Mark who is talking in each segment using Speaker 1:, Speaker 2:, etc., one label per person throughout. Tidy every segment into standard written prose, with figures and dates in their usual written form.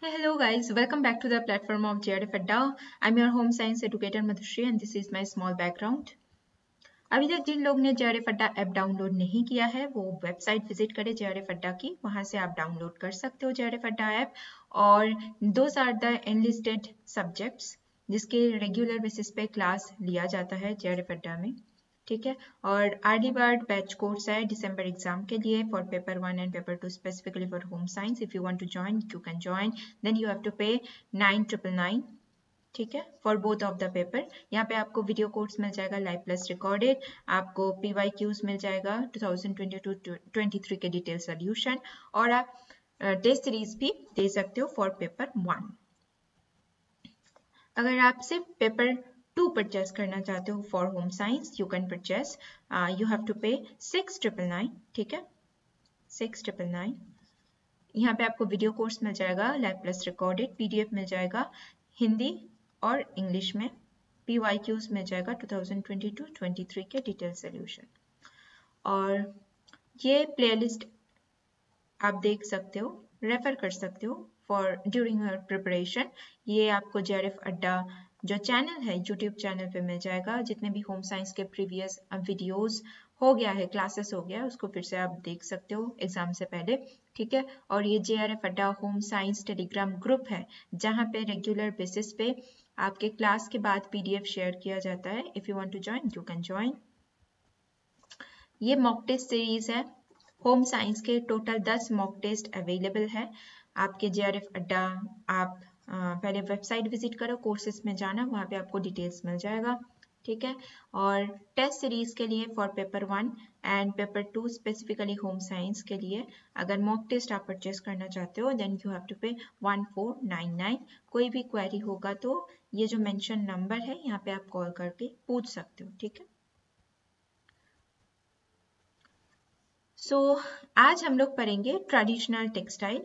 Speaker 1: Hey, hello guys, welcome back to the platform of JRF Adda. I'm your home science educator Madhushri and this is my small background. अभी तक जिन लोग ने JRF Adda app download नहीं किया है वो website visit करें JRF Adda की, वहां से आप डाउनलोड कर सकते हो JRF Adda ऐप। और those are the enlisted subjects जिसके रेगुलर बेसिस पे क्लास लिया जाता है JRF Adda में, ठीक है। और अर्ली बर्ड बैच कोर्स है दिसंबर एग्जाम के लिए for paper 1 and paper 2 specifically for home science. If you want to join you can join, then you have to pay 9999, ठीक है, for both of the paper. यहाँ पे आपको video course मिल जाएगा लाइव प्लस रिकॉर्डेड, आपको PYQs मिल जाएगा 2022-23 के डिटेल सोल्यूशन, और आप टेस्ट सीरीज भी दे सकते हो फॉर पेपर 1। अगर आप सिर्फ पेपर 2 परचेस करना चाहते हो for home science you can purchase, you have to pay 6999, ठीक है, 6999। यहाँ पे आपको वीडियो कोर्स मिल जाएगा लाइव प्लस रिकॉर्डेड, PDF मिल जाएगा हिंदी और इंग्लिश में, PYQs मिल जाएगा 2022-23 के डिटेल सोल्यूशन। और ये प्लेलिस्ट आप देख सकते हो, रेफर कर सकते हो फॉर ड्यूरिंग योर प्रिपरेशन। ये आपको JRF अड्डा जो चैनल है यूट्यूब चैनल पे मिल जाएगा। जितने भी होम साइंस के प्रीवियस वीडियोस हो गया है, क्लासेस हो गया है, उसको फिर से आप देख सकते हो एग्जाम से पहले, ठीक है। और ये JRF अड्डा होम साइंस टेलीग्राम ग्रुप है जहाँ पे रेगुलर बेसिस पे आपके क्लास के बाद PDF शेयर किया जाता है। If you want to join you can join. ये मॉक टेस्ट सीरीज है, होम साइंस के टोटल 10 मॉक टेस्ट अवेलेबल है आपके JRF अड्डा। आप पहले वेबसाइट विजिट करो, कोर्सेज में जाना, वहाँ पे आपको डिटेल्स मिल जाएगा, ठीक है। और टेस्ट सीरीज के लिए for paper 1 and paper 2 specifically home science के लिए अगर मॉक टेस्ट आप परचेस करना चाहते हो देन यू हैव टू पे 1499। कोई भी क्वेरी होगा तो ये जो मेंशन नंबर है यहाँ पे आप कॉल करके पूछ सकते हो, ठीक है। सो आज हम लोग पढ़ेंगे ट्रेडिशनल टेक्सटाइल,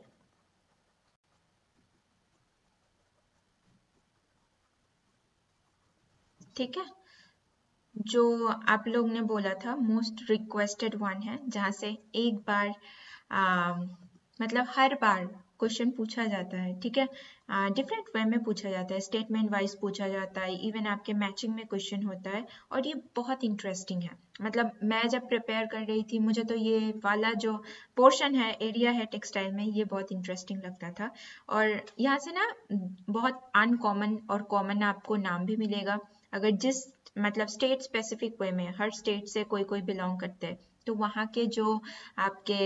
Speaker 1: ठीक है। जो आप लोग ने बोला था मोस्ट रिक्वेस्टेड वन है, जहाँ से एक बार मतलब हर बार क्वेश्चन पूछा जाता है, ठीक है। डिफरेंट वे में पूछा जाता है, स्टेटमेंट वाइज पूछा जाता है, इवन आपके मैचिंग में क्वेश्चन होता है, और ये बहुत इंटरेस्टिंग है। मतलब मैं जब प्रिपेयर कर रही थी मुझे तो ये वाला जो पोर्शन है, एरिया है टेक्सटाइल में, ये बहुत इंटरेस्टिंग लगता था। और यहाँ से ना बहुत अनकॉमन और कॉमन आपको नाम भी मिलेगा। अगर जिस मतलब स्टेट स्पेसिफिक वे में, हर स्टेट से कोई कोई बिलोंग करते हैं, तो वहाँ के जो आपके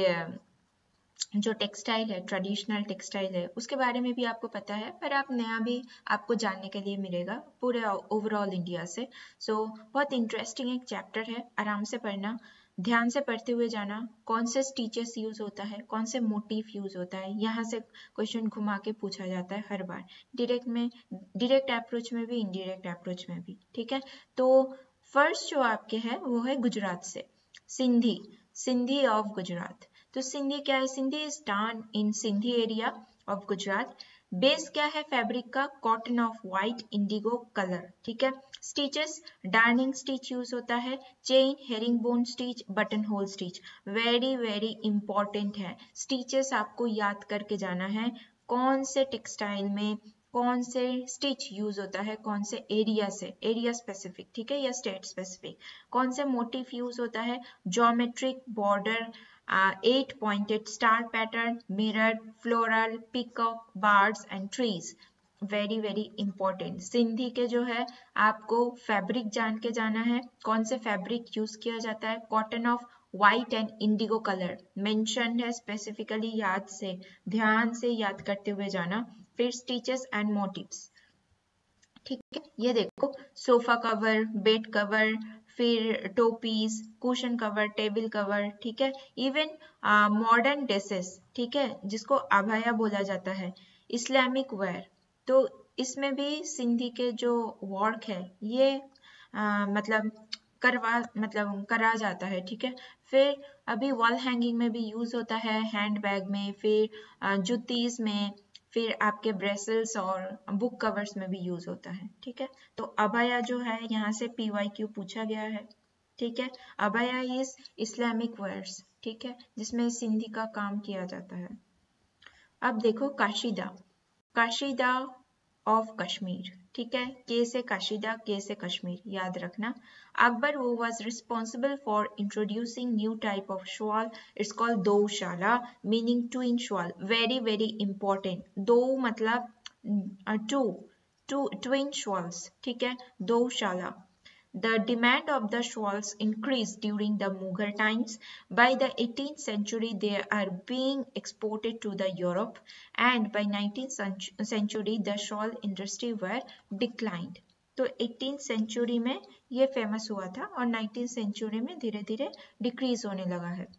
Speaker 1: जो टेक्सटाइल है, ट्रेडिशनल टेक्सटाइल है, उसके बारे में भी आपको पता है, पर आप नया भी आपको जानने के लिए मिलेगा पूरे ओवरऑल इंडिया से। सो बहुत इंटरेस्टिंग एक चैप्टर है, आराम से पढ़ना, ध्यान से पढ़ते हुए जाना। कौन से स्टिचेस यूज होता है, कौन से मोटिव यूज होता है, यहाँ से क्वेश्चन घुमा के पूछा जाता है हर बार, डायरेक्ट अप्रोच में भी, इनडायरेक्ट अप्रोच में भी, ठीक है। तो फर्स्ट जो आपके है वो है गुजरात से, सिंधी, सिंधी ऑफ गुजरात। तो सिंधी क्या है? Sindhi is done in Sindhi area of Gujarat. Base क्या है फैब्रिक का? Cotton off white indigo colour, ठीक है। स्टिचेस, डार्निंग स्टिच यूज होता है, chain, herringbone stitch, buttonhole stitch. Very very important है, स्टिचेस आपको याद करके जाना है, कौन से टेक्सटाइल में कौन से स्टिच यूज होता है, कौन से एरिया से, एरिया स्पेसिफिक, ठीक है, या स्टेट स्पेसिफिक। कौन से मोटिव यूज होता है, geometric, border, 8 pointed star pattern, mirror, floral, peacock, birds and trees. Very very important. Sindhi के जो है आपको फैब्रिक जान के जाना है, कौन से फैब्रिक यूज किया जाता है, cotton off white and indigo colour mention है स्पेसिफिकली, याद से, ध्यान से याद करते हुए जाना। फिर स्टिचेस एंड मोटिव्स, ठीक है। ये देखो, सोफा कवर, बेड कवर, फिर टोपीज, कुशन कवर, टेबल कवर, ठीक है। इवन मॉडर्न ड्रेसेस, ठीक है, जिसको अबाया बोला जाता है, इस्लामिक वेयर, तो इसमें भी सिंधी के जो वर्क है ये मतलब करा जाता है, ठीक है। फिर अभी वॉल हैंगिंग में भी यूज होता है, हैंड बैग में, फिर जुतीज में, फिर आपके ब्रेसल्स और बुक कवर्स में भी यूज होता है, ठीक है। तो अबाया जो है यहाँ से PYQ पूछा गया है, ठीक है। अबाया इज इस्लामिक वेयर्स, ठीक है, जिसमें सिंधी का काम किया जाता है। अब देखो काशीदा, काशिदा ऑफ कश्मीर, ठीक है, के से काशिदा, के से कश्मीर, याद रखना. Akbar, who was responsible for introducing new type of shawl, it's called दोशाला, meaning twin shawl. Very very important. दो मतलब two twin shawls, ठीक है, दोशाला. The demand of the shawls increased during the Mughal times. By the 18th century, they are being exported to the Europe, and by 19th century, the shawl industry were declined. तो 18th century में ये famous हुआ था और 19th century में धीरे धीरे decrease होने लगा है.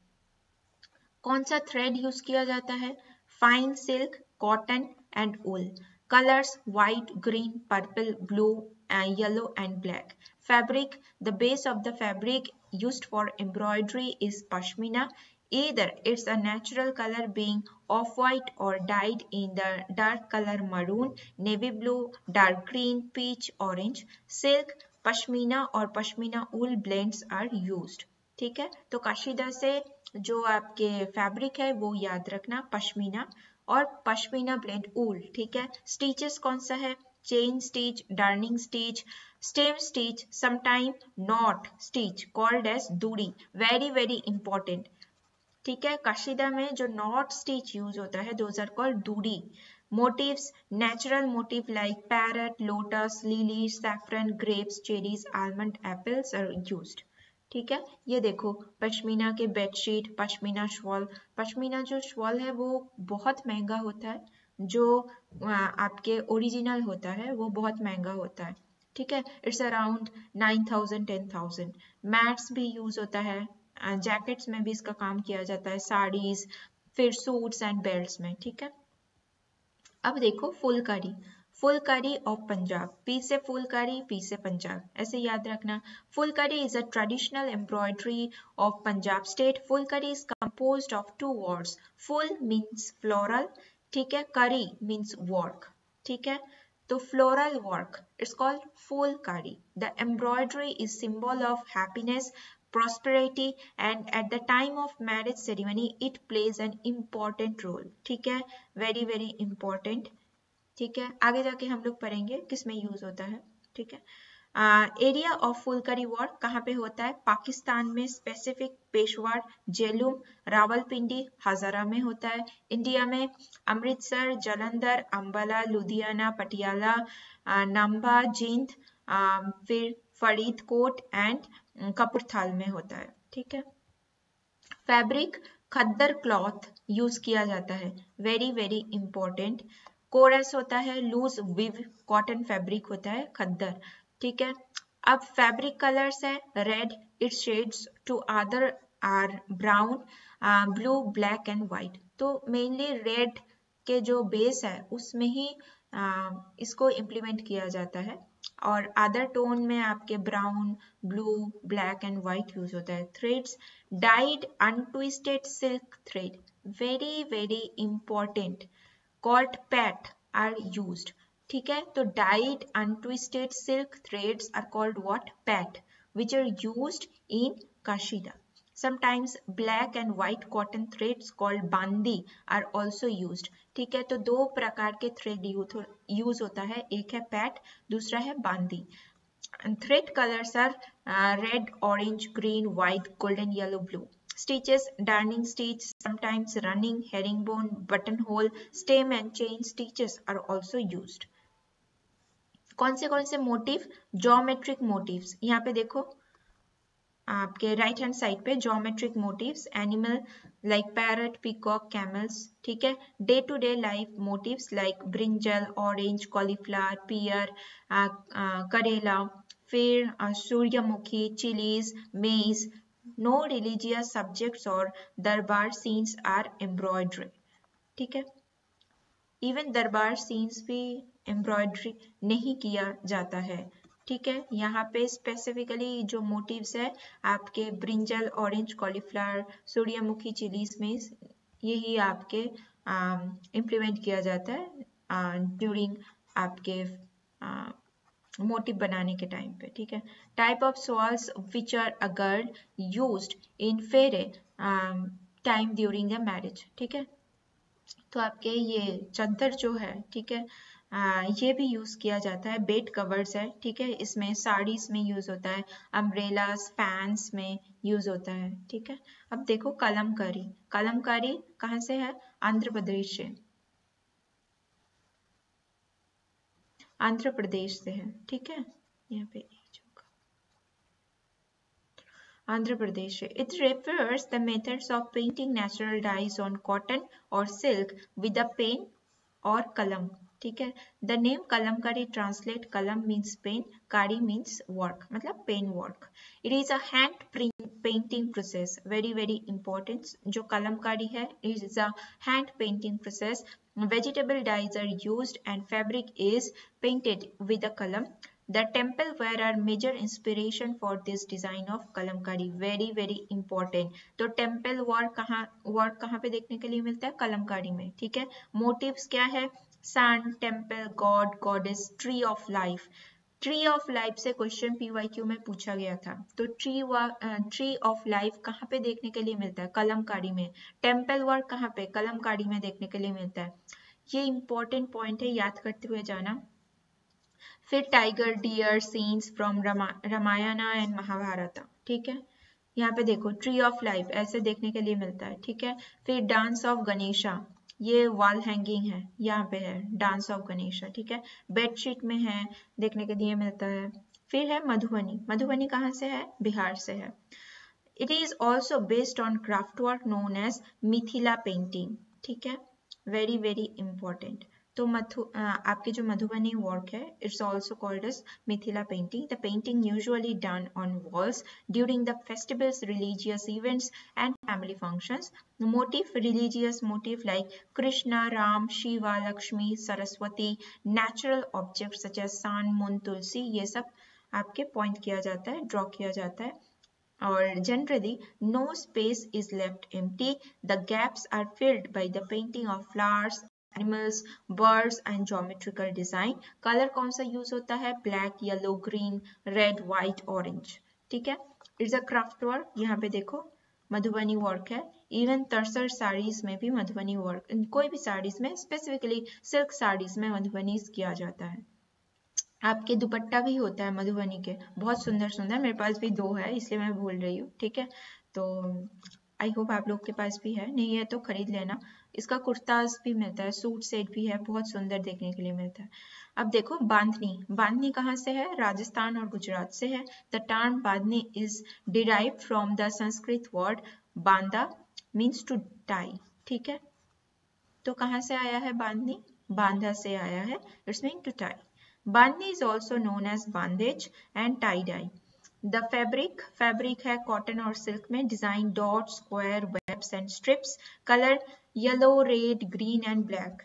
Speaker 1: कौन सा थ्रेड यूज किया जाता है? Fine silk, cotton and wool. Colours white, green, purple, blue, yellow and black. Fabric, the base of the fabric used for embroidery is pashmina. Either it's a natural color being off-white or dyed in the dark color maroon, navy blue, dark green, peach, orange. Silk, pashmina or pashmina wool blends are used. ठीक है, तो काशिदा से जो आपके fabric है वो याद रखना पश्मीना और पश्मीना ब्लेंड ऊल, ठीक है. स्टिचेस कौन सा है? Chain stitch, darning stitch, stem stitch, sometime knot stitch called as doori. Very very important, ठीक है. काशिदा में जो नॉट स्टिच यूज होता है those are called doori. Motifs, natural motif like parrot, lotus, lily, saffron, grapes, cherries, almond, apples are used. ठीक है, ये देखो पश्मीना के बेडशीट, पश्मीना शॉल. पश्मीना जो शॉल है वो बहुत महंगा होता है, जो आपके ओरिजिनल होता है वो बहुत महंगा होता है, ठीक है. It's around 9,000 10,000. मैट्स भी यूज होता है, जैकेट्स में भी इसका काम किया जाता है, साड़ीज, फिर सूट्स एंड बेल्ट्स में, ठीक है. अब देखो फुलकारी. फुलकारी ऑफ पंजाब, पी से फुलकारी, पी से पंजाब, ऐसे याद रखना. Phulkari is a traditional embroidery of Punjab state. Phulkari is composed of two words. Phul means floral, ठीक है, करी मीन्स वर्क, ठीक है. तो floral work it's called Phulkari. The embroidery is symbol of happiness, prosperity, and at the time of marriage ceremony it plays an important role, ठीक है, very very important, ठीक है. आगे जाके हम लोग पढ़ेंगे किसमें यूज होता है, ठीक है. एरिया ऑफ फुलकारी वर्क कहाँ पे होता है? पाकिस्तान में स्पेसिफिक पेशवार, जेलूम, रावलपिंडी, हजारा में होता है. इंडिया में अमृतसर, जलंधर, अंबाला, लुधियाना, पटियाला, नंबा, जींद, फिर फरीदकोट एंड कपूरथाल में होता है, ठीक है. फैब्रिक, खद्दर क्लॉथ यूज किया जाता है, वेरी वेरी इंपॉर्टेंट. कोरस होता है, लूज विव कॉटन फैब्रिक होता है, खद्दर, ठीक है. अब फैब्रिक कलर्स है, red, its shades to other are brown, blue, black and white. तो मेनली रेड के जो बेस है उसमें ही इसको इम्प्लीमेंट किया जाता है और अदर टोन में आपके brown, blue, black and white use होता है. Threads, dyed untwisted silk thread, very very important, called pat are used, ठीक है. तो dyed untwisted silk threads are called what? Pat, which are used in kashida. Sometimes black and white cotton threads called bandi are also used, ठीक है. तो दो प्रकार के thread use होता है, एक है पैट, दूसरा है बांदी. Thread colors are red, orange, green, white, golden, yellow, blue. Stitches, darning stitch, sometimes running, herringbone, buttonhole, stem and chain stitches are also used. कौन से मोटिव? Geometric motives. यहाँ पे देखो आपके राइट हैंड साइड पे geometric motifs, animal like parrot, peacock, camels, ठीक है. Day to day life motifs like brinjal, orange, cauliflower, pear, karela, फिर सूर्यमुखी, चिलीज, मेज. नो रिलीजियस सब्जेक्ट्स और दरबार सीन्स आर एम्ब्रॉयडरी, ठीक है. इवन दरबार सीन्स भी एम्ब्रॉयडरी नहीं किया जाता है, ठीक है. यहाँ पे स्पेसिफिकली जो मोटिव्स है आपके brinjal, orange, cauliflower, suryamukhi, chillies में यही आपके इम्प्लीमेंट किया जाता है ड्यूरिंग आपके मोटिव बनाने के टाइम पे, ठीक है. Type of shawls which are a girl used in phere time during the marriage, ठीक है. तो आपके ये चादर जो है, ठीक है, ये भी यूज किया जाता है। बेड कवर्स है, ठीक है, इसमें साड़ीज में यूज होता है, अम्ब्रेलास फैंस में यूज होता है, ठीक है। अब देखो कलमकारी, कलमकारी कहाँ से है? आंध्र प्रदेश से, आंध्र प्रदेश से है, ठीक है, यहाँ पे आंध्र प्रदेश से। It refers the methods of painting natural dyes on cotton or silk with a pen or kalam, ठीक है। The name Kalamkari translate, kalam means pen, kari means work, मतलब pen work. It is a hand painting process, very very important. जो कलमकारी है, it is a hand painting process. Vegetable dyes are used and fabric is painted with a kalam. The temple ware are major inspiration for this design of Kalamkari, very very important। तो temple work कहाँ पे देखने के लिए मिलता है? कलमकारी में, ठीक है। मोटिव्स क्या है? Sun, temple, god, goddess, tree of life. Tree of life से क्वेश्चन पीवाईक्यू में पूछा गया था। तो ट्री ऑफ लाइफ कहाँ पे देखने के लिए मिलता है? कलमकारी में। टेम्पल वर्क कहाँ पे? कलमकारी में देखने के लिए मिलता है। ये इंपॉर्टेंट पॉइंट है, याद करते हुए जाना। फिर tiger deer scenes from Ramayana and Mahabharata, ठीक है। यहाँ पे देखो ट्री ऑफ लाइफ ऐसे देखने के लिए मिलता है, ठीक है। फिर डांस ऑफ गणेशा, ये वॉल हैंगिंग है, यहाँ पे है डांस ऑफ गणेशा, ठीक है। बेडशीट में है, देखने के लिए मिलता है। फिर है मधुबनी, मधुबनी कहाँ से है? बिहार से है। It is also based on craft work known as Mithila painting, ठीक है, वेरी वेरी इंपॉर्टेंट। तो आपके जो मधुबनी वर्क है, it's also called as Mithila painting. The painting usually done on walls during the festivals, religious events and family functions. Motif, religious motif like Krishna, Ram, Shiva, Lakshmi, Saraswati, natural object such as sun, moon, tulsi, ये सब आपके point किया जाता है, draw किया जाता है। Or generally, no space is left empty. The gaps are filled by the painting of flowers, animals, birds and geometrical design. Color कौन सा यूज होता है? Black, yellow, green, red, white, orange, ठीक है। It's a craft work, यहाँ पे देखो Madhubani work है। इवन तर्सर साड़ीज में भी मधुबनी वर्क, कोई भी साड़ीज में, स्पेसिफिकली सिल्क साड़ीज में मधुबनी किया जाता है। आपके दुपट्टा भी होता है मधुबनी के, बहुत सुंदर सुंदर, मेरे पास भी 2 है इसलिए मैं भूल रही हूँ, ठीक है। तो आई होप आप लोग के पास भी है, नहीं है तो खरीद लेना। इसका कुर्ताज भी मिलता है, सूट सेट भी है, बहुत सुंदर देखने के लिए मिलता है। अब देखो बांधनी, बांधनी कहाँ से है? राजस्थान और गुजरात से है। The term Bandhani is derive from the Sanskrit word banda means to tie, ठीक है। तो कहाँ से आया है बांधनी? बांधा से आया है, it's mean to tie. Bandhani is also known as bandage and tie dye. The fabric है कॉटन और सिल्क में, design dot, square, webs and strips, colour yellow, red, green and black.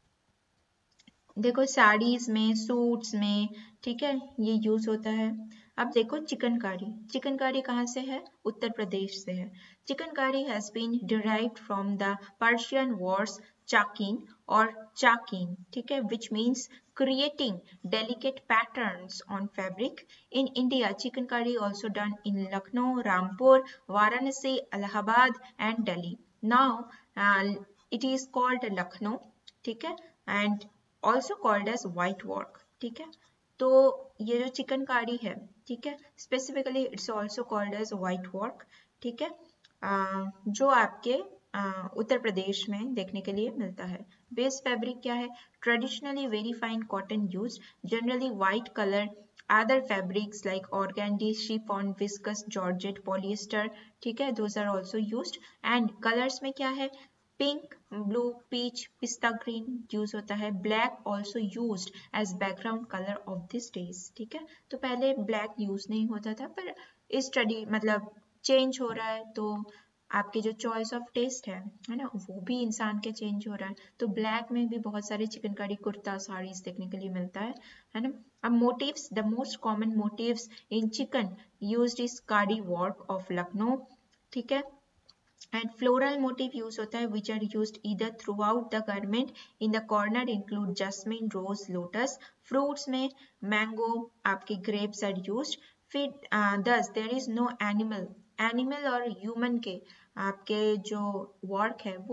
Speaker 1: देखो साड़ीज में, सूट्स में, ठीक है, ये यूज होता है। अब देखो चिकनकारी, चिकनकारी कहाँ से है? उत्तर प्रदेश से है। Chikankari has been derived from the Persian words chakin और चाकिन, ठीक है, which means creating delicate patterns on fabric. In India, chickpeas also done in Lucknow, Rampur, Varanasi, Allahabad and Delhi. Now it is called Lucknow, ठीक है, and also called as white work, ठीक है। तो ये जो चिकनकारी है, ठीक है, specifically it's also called as white work, ठीक है, जो आपके उत्तर प्रदेश में देखने के लिए मिलता है। बेस फैब्रिक क्या है? Traditionally very fine cotton use, generally white colour, other fabrics like organdy, chiffon, viscose, georgette, polyester, ठीक है, those are also used। and colors में क्या है? Pink, blue, peach, pista green use होता है। Black also used as background colour of this days, ठीक है। तो पहले ब्लैक यूज नहीं होता था, पर इस स्टडी मतलब चेंज हो रहा है, तो आपके जो चॉइस ऑफ टेस्ट है ना, वो भी इंसान के चेंज हो रहा है। तो ब्लैक में भी बहुत सारे चिकनकारी कुर्ता साड़ीज देखने के लिए मिलता है ना। अब motifs, the most common motifs in chikan used is kardi work of Lucknow, ठीक है। एंड फ्लोरल मोटिव यूज होता है which are used either throughout the garment, in the corner include jasmine, rose, lotus. Fruits में मैंगो, आपके grapes are used. फिर thus there is no animal, animal और human के आपके जो work है वो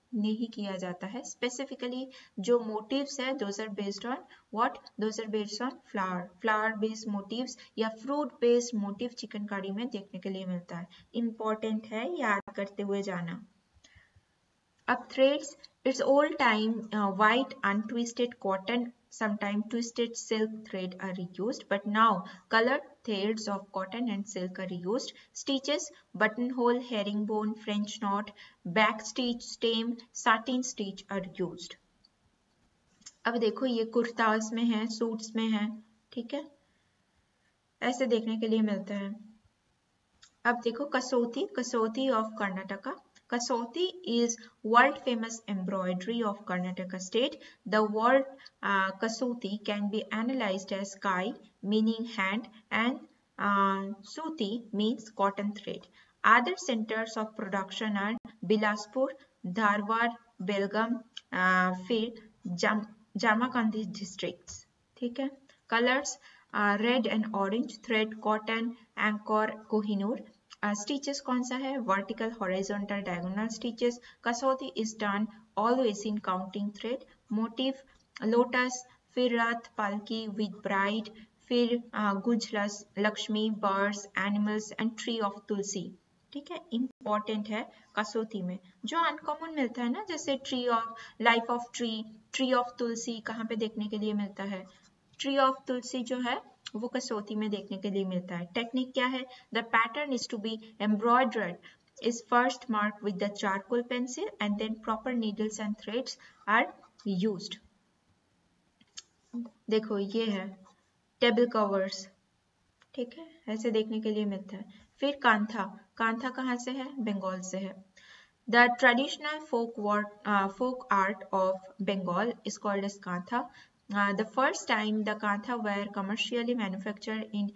Speaker 1: नहीं किया जाता है। स्पेसिफिकली जो मोटिव्स है those are based on what, those are based on flower based motifs या फ्रूट बेस्ड मोटिव चिकनकारी में देखने के लिए मिलता है। इंपॉर्टेंट है, याद करते हुए जाना। अब threads, it's old time white untwisted cotton, sometimes twisted silk thread are reused, but now colored threads of cotton and silk are used. Stitches, buttonhole, herringbone, French knot, back stitch, stem, satin stitch are used. अब देखो ये कुर्तास में है, suits में है, ठीक है, ऐसे देखने के लिए मिलता है। अब देखो Kasuti, Kasuti of Karnataka. Kasauti is world famous embroidery of Karnataka state. The word Kasauti can be analyzed as kai meaning hand and Suti means cotton thread. Other centers of production are Bilaspur, Dharwad, Belgaum, फिर Jamakandi districts. ठीक है. Colors red and orange, thread, cotton, anchor, Kohinoor. Stitches कौन सा है, vertical, horizontal, diagonal stitches. कसौती is done always in counting thread. Motif lotus, फिर रथ, पालकी with bride, फिर गुजलस, Lakshmi, birds, animals and tree of तुलसी. ठीक है, इंपॉर्टेंट है कसौती में। जो अनकॉमन मिलता है ना, जैसे tree of life of tree, tree of tulsi कहाँ पे देखने के लिए मिलता है, ट्री ऑफ तुलसी जो है वो कसौती में देखने के लिए मिलता है। टेक्निक क्या है, the pattern is to be embroidered is first marked with the charcoal pencil and then proper needles and threads are used. देखो ये है टेबल कवर्स, ठीक है, ऐसे देखने के लिए मिलता है। फिर कांथा, कांथा कहाँ से है, बंगाल से है। The traditional folk art of Bengal is called as kantha. The first time the kantha were commercially manufactured in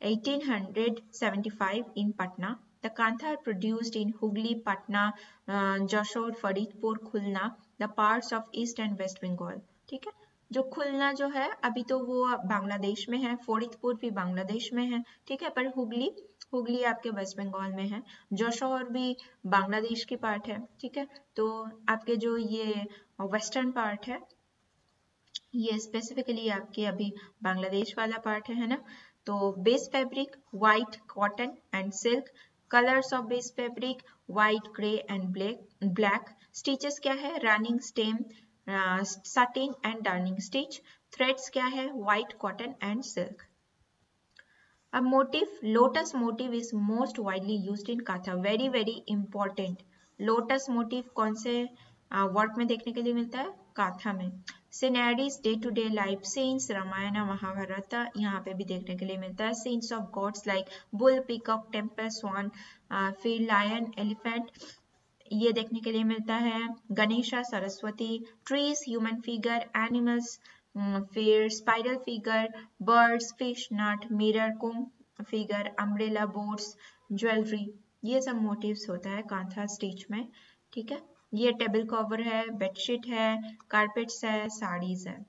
Speaker 1: 1875 in Patna. The kantha are produced in Hooghly, Patna, Jashore, Faridpur, Khulna, the parts of East and West Bengal. ठीक है, जो खुलना जो है अभी तो वो बांग्लादेश में है, फरीदपुर भी बांग्लादेश में है, ठीक है, पर हुगली, हुगली आपके वेस्ट बंगाल में है, जशोर भी बांग्लादेश की पार्ट है, ठीक है। तो आपके जो ये वेस्टर्न पार्ट है ये स्पेसिफिकली आपके अभी बांग्लादेश वाला पार्ट है ना। तो base fabric white cotton and silk, colours of base fabric white, grey and black. Stitches क्या है, running, stem, satin and darning stitch. Threads क्या है, white, cotton and silk. अब motif, lotus motif is most widely used in kantha. Very very important. lotus motif कौन से work में देखने के लिए मिलता है, काथा में। Sceneries, day to day life scenes, Ramayan Mahabharat यहाँ पे भी देखने के लिए मिलता है। Scenes of gods like bull, peacock, temple, swan, फिर lion, elephant ये देखने के लिए मिलता है। Ganesha, Saraswati, trees, human figure, animals, फिर spiral figure, birds, fish, nut, mirror, kumbh figure, umbrella, boats, jewellery, ये सब मोटिव्स होता है कांथा स्टिच में, ठीक है। ये टेबल कवर है, बेडशीट है, कारपेट्स है, साड़ीज है।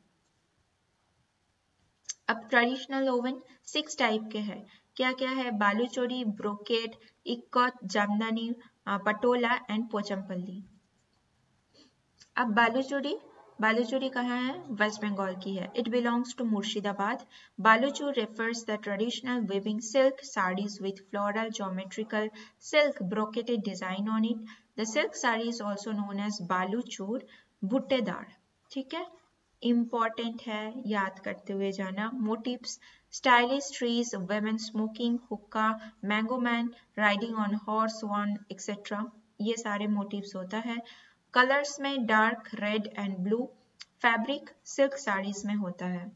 Speaker 1: अब ट्रेडिशनल ओवन 6 टाइप के हैं, क्या क्या है, बालूचोरी, ब्रोकेट, इक्कत, जामदानी, पटोला एंड पोचमपल्ली। अब बालूचोरी, बालूचोरी कहाँ है, वेस्ट बंगाल की है। It belongs to Murshidabad. Baluchar refers the traditional weaving silk sarees with floral geometrical silk brocaded design on it. The silk saree is also known as Baluchar भुट्टेदार, ठीक है, इम्पॉर्टेंट है, याद करते हुए जाना। Motifs, stylish trees, women smoking, hookah, mango man, riding on horse, वन etcetera, ये सारे मोटिव्स होता है। कलर्स में dark red and blue, fabric silk saris में होता है।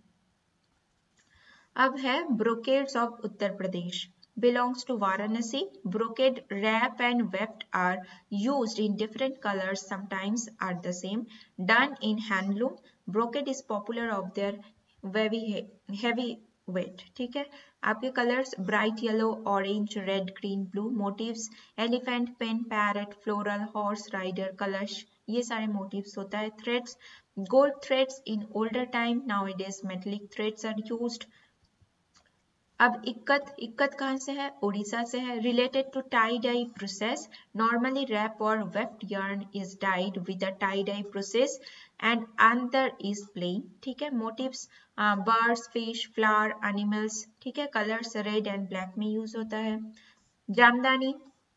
Speaker 1: अब है brocades of Uttar Pradesh, belongs to Varanasi. Brocade, wrap and weft are used in different colors, sometimes are the same, done in handloom. Brocade is popular of their heavy weight, ठीक है। आपके colours bright yellow, orange, red, green, blue. Motifs elephant, pen, parrot, floral, horse rider, kalash, ये सारे motifs होता है। Threads, gold threads in older time, now it is metallic threads are used. अब इक्कत, इक्कत कहाँ से है? उड़ीसा से है। Related to tie dye process, normally warp और weft yarn is dyed with a tie dye process and अंदर इज प्लेन, ठीक है। Motives birds, fish, flower, animals, ठीक है। कलर्स रेड एंड ब्लैक में यूज होता है। जामदानी,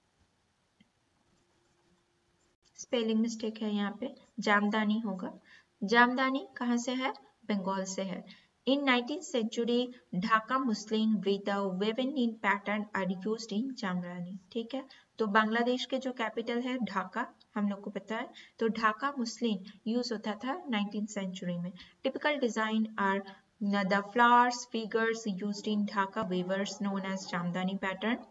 Speaker 1: स्पेलिंग मिस्टेक है यहाँ पे, जामदानी होगा। जामदानी कहाँ से है? बंगाल से है। In 19th century, Dhaka muslin with a woven in pattern are used in Jamdani, ठीक है। तो बांग्लादेश के जो कैपिटल है ढाका, हम लोग को पता है, तो ढाका मुस्लिन यूज होता था 19th सेंचुरी में। Typical design are the flowers, figures used in Dhaka weavers known as Jamdani pattern.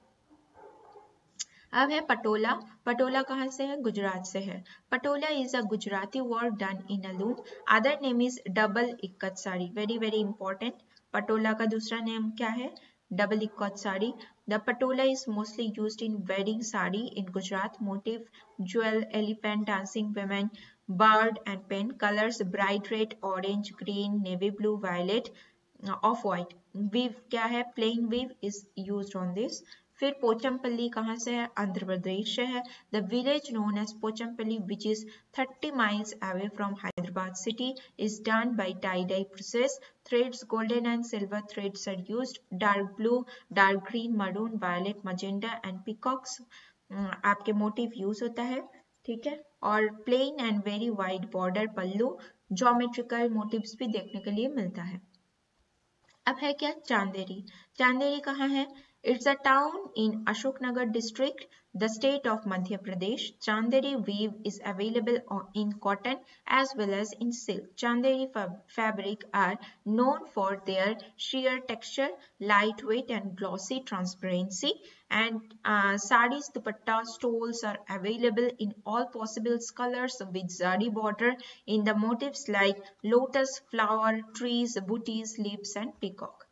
Speaker 1: अब है पटोला। पटोला कहाँ से है? गुजरात से है। Patola is a Gujarati word done in a loom. Other name is double ikat sari, very very important. Patola का दूसरा नेम क्या है? Double ikat sari. The Patola is mostly used in wedding sari in Gujarat. Motif jewel, elephant, dancing women, bird and pen. Colours bright red, orange, green, navy blue, violet, off white. Weave क्या है? Plain weave is used on this. फिर पोचमपल्ली कहाँ से है? आंध्र प्रदेश से है। The village known as Pochampally which is 30 miles away from Hyderabad city is done by tie-dye process. Threads, golden and silver threads are used. Dark blue, dark green, maroon, violet, magenta and peacocks आपके motif use होता है, ठीक है। और plain and very wide border pallu, geometrical motifs भी देखने के लिए मिलता है। अब है क्या? चांदेरी। चांदेरी कहाँ है? It's a town in Ashoknagar district, the state of Madhya Pradesh. Chanderi weave is available in cotton as well as in silk. Chanderi fabric are known for their sheer texture, lightweight and glossy transparency. And sarees, dupatta, stoles are available in all possible colors with zari border in the motifs like lotus, flower, trees, booties, leaves and peacock.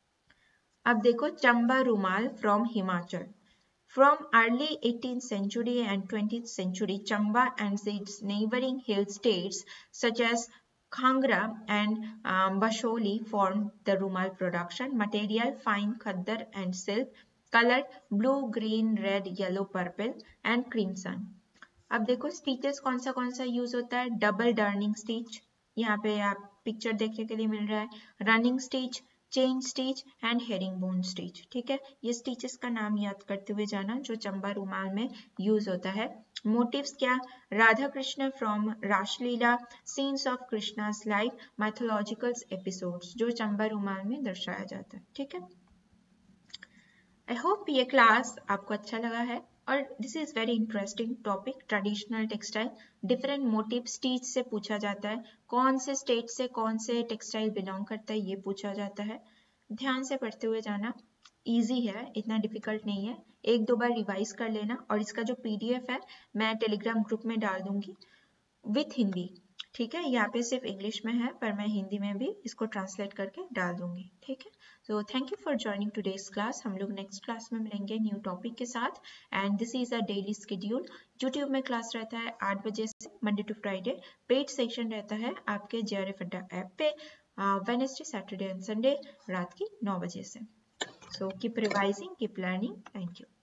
Speaker 1: अब देखो Chamba rumal from Himachal. From early 18th century and 20th century, Chamba and its neighboring hill states such as Kangra and Basholi formed the rumal production. Material fine khaddar and silk, color blue, green, red, yellow, purple and crimson. अब देखो stitches कौन सा use होता है? Double turning stitch, यहाँ पे आप picture देखने के लिए मिल रहा है। Running stitch, chain stitch and herringbone stitch, ठीक है। ये स्टिचेस का नाम याद करते हुए जाना जो चंबा रुमाल में यूज होता है। मोटिव्स क्या? Radha Krishna from Raslila, scenes of Krishna's life, mythological episodes जो चंबा रुमाल में दर्शाया जाता है, ठीक है। आई होप ये क्लास आपको अच्छा लगा है और this is very interesting topic. Traditional textile, different motif stitch से पूछा जाता है, कौन से स्टेट से कौन से टेक्सटाइल बिलोंग करता है ये पूछा जाता है। ध्यान से पढ़ते हुए जाना, इजी है, इतना डिफिकल्ट नहीं है। एक दो बार रिवाइज कर लेना और इसका जो पीडीएफ है मैं टेलीग्राम ग्रुप में डाल दूंगी विथ हिंदी, ठीक है। यहाँ पे सिर्फ इंग्लिश में है पर मैं हिंदी में भी इसको ट्रांसलेट करके डाल दूंगी, ठीक है। So thank you for joining today's class. हम लोग नेक्स्ट क्लास में मिलेंगे न्यू टॉपिक के साथ and this is a daily schedule. YouTube में क्लास रहता है 8 बजे से Monday to Friday. Paid section रहता है आपके JRF अड्डा ऐप पे वेडनेसडे, सैटरडे एंड संडे रात की 9 बजे से। So keep revising, keep learning. Thank you.